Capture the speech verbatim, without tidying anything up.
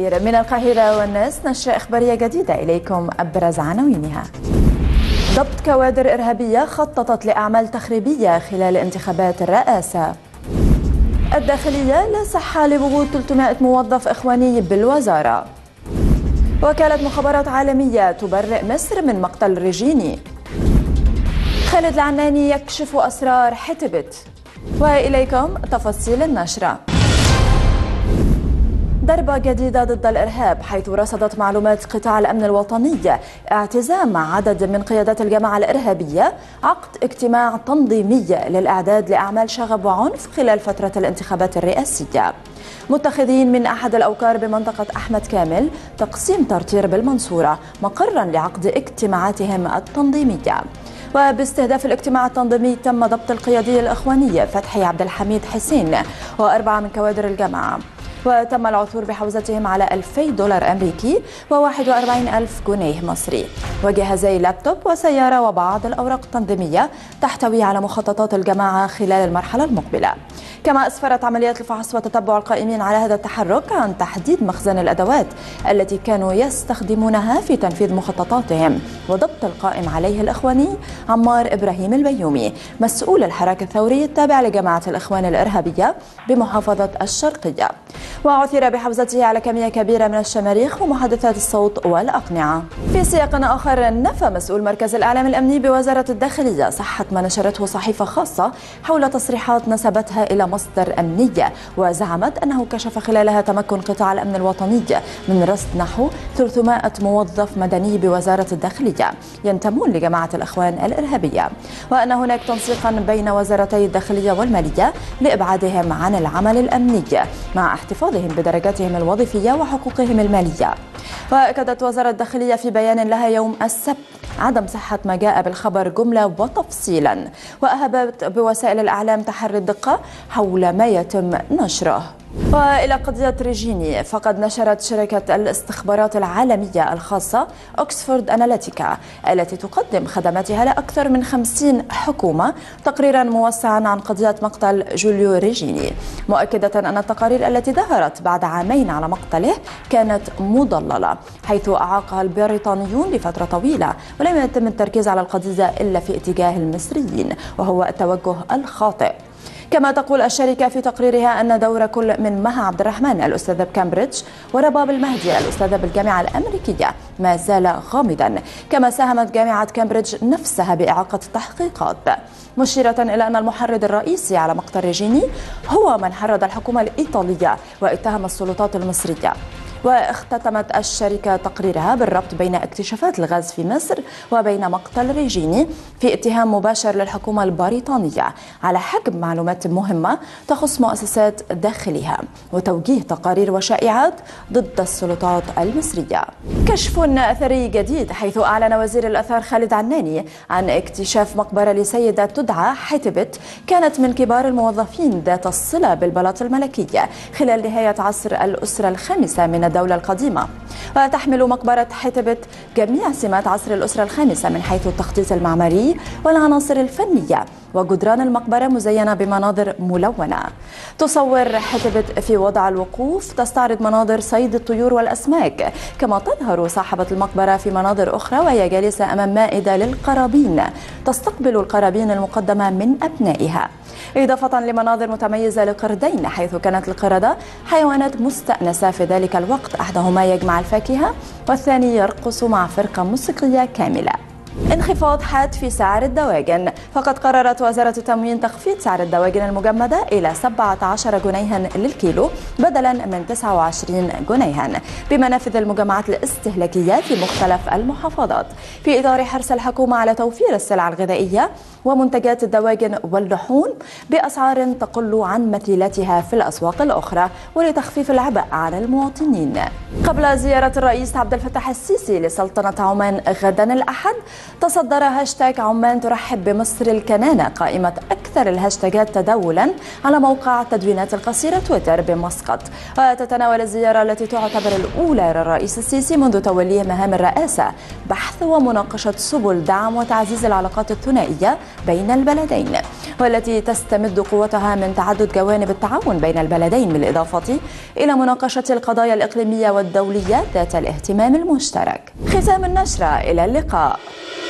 الخير من القاهرة والناس، نشرة إخبارية جديدة إليكم. أبرز عناوينها: ضبط كوادر إرهابية خططت لأعمال تخريبية خلال انتخابات الرئاسة. الداخلية لا صحة لوجود ثلاثمائة موظف إخواني بالوزارة. وكالة مخابرات عالمية تبرئ مصر من مقتل ريجيني. خالد العناني يكشف أسرار حتبت. وإليكم تفاصيل النشرة. ضربة جديدة ضد الإرهاب، حيث رصدت معلومات قطاع الأمن الوطني اعتزام عدد من قيادات الجماعة الإرهابية عقد اجتماع تنظيمي للإعداد لأعمال شغب وعنف خلال فترة الانتخابات الرئاسية، متخذين من أحد الأوكار بمنطقة أحمد كامل تقسيم ترتير بالمنصورة مقرا لعقد اجتماعاتهم التنظيمية. وباستهداف الاجتماع التنظيمي تم ضبط القيادي الإخواني فتحي عبد الحميد حسين وأربعة من كوادر الجماعة، وتم العثور بحوزتهم على ألفي دولار أمريكي وواحد وأربعين ألف جنيه مصري وجهازي لابتوب وسيارة وبعض الأوراق التنظيمية تحتوي على مخططات الجماعة خلال المرحلة المقبلة. كما أسفرت عمليات الفحص وتتبع القائمين على هذا التحرك عن تحديد مخزن الأدوات التي كانوا يستخدمونها في تنفيذ مخططاتهم، وضبط القائم عليه الإخواني عمار إبراهيم البيومي مسؤول الحراك الثوري التابع لجماعة الإخوان الإرهابية بمحافظة الشرقية، وعثر بحوزته على كمية كبيرة من الشماريخ ومحدثات الصوت والأقنعة. في سياق آخر، نفى مسؤول مركز الإعلام الأمني بوزارة الداخلية صحة ما نشرته صحيفة خاصة حول تصريحات نسبتها إلى مصدر أمني، وزعمت أنه كشف خلالها تمكن قطاع الأمن الوطني من رصد نحو ثلاثمائة موظف مدني بوزارة الداخلية ينتمون لجماعة الإخوان الإرهابية، وأن هناك تنسيقا بين وزارتي الداخلية والمالية لإبعادهم عن العمل الأمني مع احتفاظهم بدرجاتهم الوظيفية وحقوقهم المالية. وأكدت وزارة الداخلية في بيان لها يوم السبت عدم صحة ما جاء بالخبر جملة وتفصيلا، وأهبت بوسائل الإعلام تحري الدقة حول ما يتم نشره. وإلى قضية ريجيني، فقد نشرت شركة الاستخبارات العالمية الخاصة أوكسفورد أناليتيكا التي تقدم خدماتها لأكثر من خمسين حكومة تقريرا موسعا عن قضية مقتل جوليو ريجيني، مؤكدة أن التقارير التي ظهرت بعد عامين على مقتله كانت مضللة، حيث أعاقها البريطانيون لفترة طويلة ولم يتم التركيز على القضية إلا في اتجاه المصريين، وهو التوجه الخاطئ. كما تقول الشركة في تقريرها أن دور كل من مها عبد الرحمن الأستاذة بكامبريدج ورباب المهدي الأستاذة بالجامعة الأمريكية ما زال غامضا، كما ساهمت جامعة كامبريدج نفسها بإعاقة التحقيقات، مشيرة إلى أن المحرض الرئيسي على مقتل ريجيني هو من حرض الحكومة الإيطالية واتهم السلطات المصرية. واختتمت الشركة تقريرها بالربط بين اكتشافات الغاز في مصر وبين مقتل ريجيني في اتهام مباشر للحكومة البريطانية على حجب معلومات مهمة تخص مؤسسات داخلها وتوجيه تقارير وشائعات ضد السلطات المصرية. كشف أثري جديد، حيث أعلن وزير الآثار خالد عناني عن اكتشاف مقبرة لسيدة تدعى حتبت كانت من كبار الموظفين ذات الصلة بالبلاط الملكي خلال نهاية عصر الأسرة الخامسة من الدولة القديمة. وتحمل مقبرة حتبت جميع سمات عصر الأسرة الخامسة من حيث التخطيط المعماري والعناصر الفنية، وجدران المقبرة مزينة بمناظر ملونة. تصور حتبت في وضع الوقوف تستعرض مناظر صيد الطيور والأسماك، كما تظهر صاحبة المقبرة في مناظر أخرى وهي جالسة أمام مائدة للقرابين تستقبل القرابين المقدمة من أبنائها، إضافة لمناظر متميزة لقردين، حيث كانت القردة حيوانات مستأنسة في ذلك الوقت، أحدهما يجمع الفاكهة والثاني يرقص مع فرقة موسيقية كاملة. انخفاض حاد في سعر الدواجن، فقد قررت وزارة التموين تخفيض سعر الدواجن المجمدة إلى سبعة عشر جنيها للكيلو بدلا من تسعة وعشرين جنيها بمنافذ المجمعات الاستهلاكية في مختلف المحافظات، في إطار حرص الحكومة على توفير السلع الغذائية ومنتجات الدواجن واللحوم بأسعار تقل عن مثيلاتها في الأسواق الأخرى، ولتخفيف العبء على المواطنين. قبل زيارة الرئيس عبد الفتاح السيسي لسلطنة عمان غدا الأحد، تصدر هاشتاج عمان ترحب بمصر الكنانة قائمة أكثر الهاشتاجات تداولا على موقع التدوينات القصيرة تويتر بمسقط. وتتناول الزيارة التي تعتبر الأولى للرئيس السيسي منذ توليه مهام الرئاسة بحث ومناقشة سبل دعم وتعزيز العلاقات الثنائية بين البلدين، والتي تستمد قوتها من تعدد جوانب التعاون بين البلدين، بالإضافة إلى مناقشة القضايا الإقليمية والدولية ذات الاهتمام المشترك. ختام النشرة، إلى اللقاء.